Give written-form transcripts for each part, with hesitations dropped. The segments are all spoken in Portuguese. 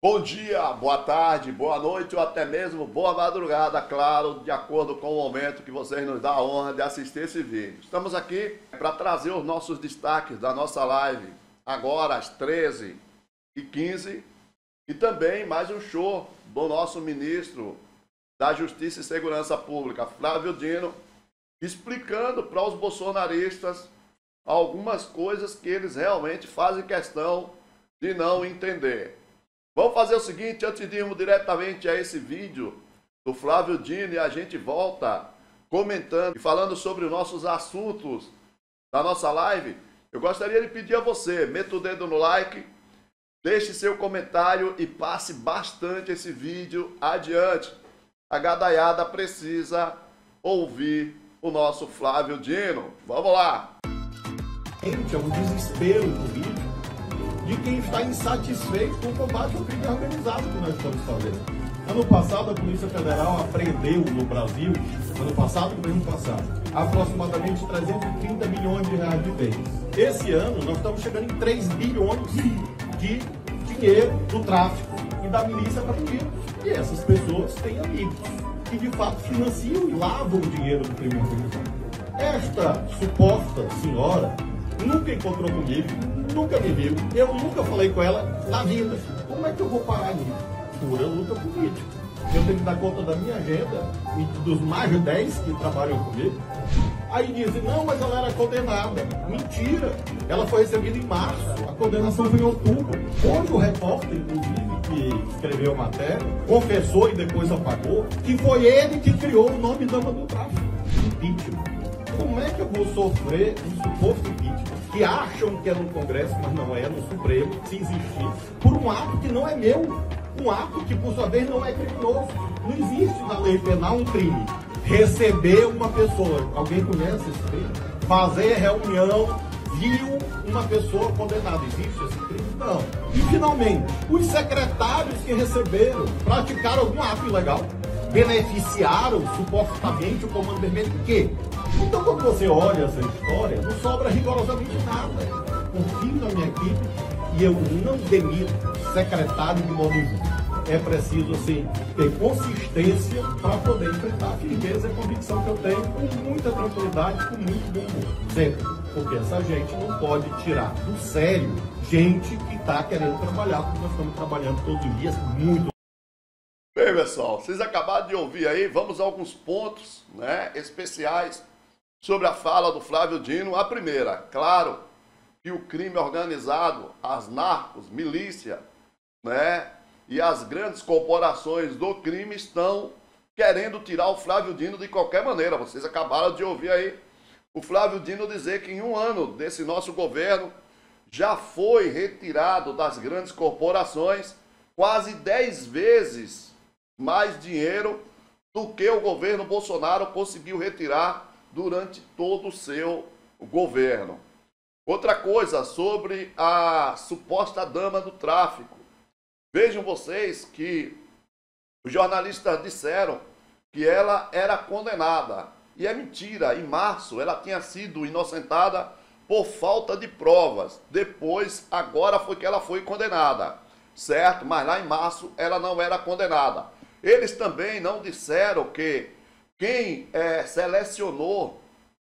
Bom dia, boa tarde, boa noite ou até mesmo boa madrugada, claro, de acordo com o momento que vocês nos dão a honra de assistir esse vídeo. Estamos aqui para trazer os nossos destaques da nossa live, agora às 13h15, e também mais um show do nosso ministro da Justiça e Segurança Pública, Flávio Dino, explicando para os bolsonaristas algumas coisas que eles realmente fazem questão de não entender. Vamos fazer o seguinte, antes de irmos diretamente a esse vídeo do Flávio Dino, e a gente volta comentando e falando sobre os nossos assuntos da nossa live, eu gostaria de pedir a você, meta o dedo no like, deixe seu comentário e passe bastante esse vídeo adiante. A gadaiada precisa ouvir o nosso Flávio Dino. Vamos lá! É um desespero político de quem está insatisfeito com o combate ao crime organizado que nós estamos fazendo. Ano passado, a Polícia Federal apreendeu no Brasil, ano passado e ano passado, aproximadamente 330 milhões de reais de bens. Esse ano, nós estamos chegando em 3 bilhões de dinheiro do tráfico e da milícia brasileira. E essas pessoas têm amigos que, de fato, financiam e lavam o dinheiro do crime organizado. Esta suposta senhora nunca encontrou comigo, nunca me viu, eu nunca falei com ela na vida. Como é que eu vou parar nisso? Pura luta política. Eu tenho que dar conta da minha agenda e dos mais de 10 que trabalham comigo. Aí dizem, não, mas ela era condenada. Mentira! Ela foi recebida em março, a condenação foi em outubro. Hoje o repórter, inclusive, que escreveu a matéria, confessou e depois apagou, que foi ele que criou o nome dama do tráfico. Impeachment. Como é que eu vou sofrer um suposto impeachment que acham que é no Congresso, mas não é, no Supremo, se existir, por um ato que não é meu, um ato que, por sua vez, não é criminoso. Não existe na lei penal um crime. Receber uma pessoa, alguém conhece esse crime? Fazer reunião, viu uma pessoa condenada. Existe esse crime? Não. E, finalmente, os secretários que receberam praticaram algum ato ilegal, beneficiaram supostamente o Comando Vermelho, o quê? Então, quando você olha essa história, não sobra rigorosamente nada. Confio na minha equipe e eu não demito secretário de modo injusto. É preciso, assim, ter consistência para poder enfrentar a firmeza e a convicção que eu tenho com muita tranquilidade, com muito bom humor. Sempre. Porque essa gente não pode tirar do sério gente que está querendo trabalhar, porque nós estamos trabalhando todos os dias muito. Bem, pessoal, vocês acabaram de ouvir aí, vamos a alguns pontos, especiais sobre a fala do Flávio Dino. A primeira, claro, que o crime organizado, as narcos, milícia, e as grandes corporações do crime estão querendo tirar o Flávio Dino de qualquer maneira. Vocês acabaram de ouvir aí o Flávio Dino dizer que em um ano desse nosso governo já foi retirado das grandes corporações quase 10 vezes mais dinheiro do que o governo Bolsonaro conseguiu retirar durante todo o seu governo. Outra coisa sobre a suposta dama do tráfico. Vejam vocês que os jornalistas disseram que ela era condenada. E é mentira, em março ela tinha sido inocentada por falta de provas. Depois, agora foi que ela foi condenada, certo? Mas lá em março ela não era condenada. Eles também não disseram que quem selecionou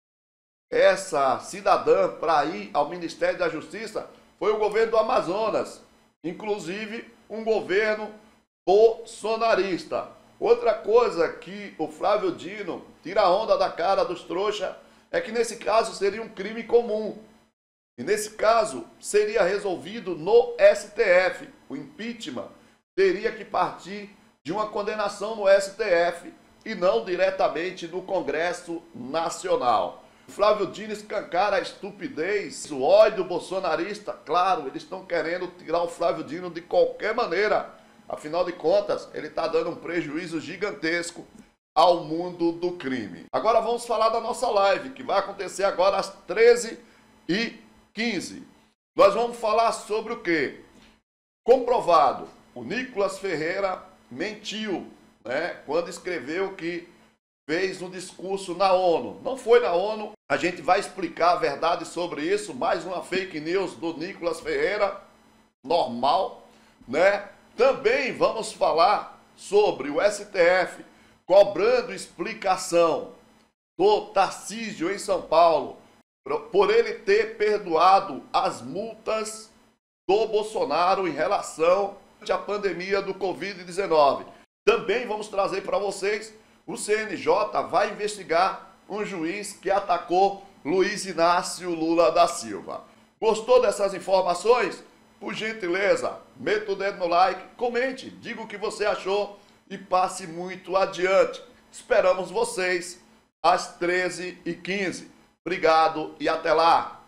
essa cidadã para ir ao Ministério da Justiça foi o governo do Amazonas, inclusive um governo bolsonarista. Outra coisa que o Flávio Dino tira a onda da cara dos trouxas é que nesse caso seria um crime comum. E nesse caso seria resolvido no STF. O impeachment teria que partir de uma condenação no STF e não diretamente no Congresso Nacional. O Flávio Dino escancara a estupidez, o ódio bolsonarista. Claro, eles estão querendo tirar o Flávio Dino de qualquer maneira. Afinal de contas, ele está dando um prejuízo gigantesco ao mundo do crime. Agora vamos falar da nossa live, que vai acontecer agora às 13h15. Nós vamos falar sobre o quê? Comprovado, o Nicolas Ferreira mentiu, quando escreveu que fez um discurso na ONU. Não foi na ONU, a gente vai explicar a verdade sobre isso, mais uma fake news do Nicolas Ferreira, normal, Também vamos falar sobre o STF cobrando explicação do Tarcísio em São Paulo por ele ter perdoado as multas do Bolsonaro em relação à pandemia do Covid-19. Também vamos trazer para vocês, o CNJ vai investigar um juiz que atacou Luiz Inácio Lula da Silva. Gostou dessas informações? Por gentileza, meta o dedo no like, comente, diga o que você achou e passe muito adiante. Esperamos vocês às 13h15. Obrigado e até lá!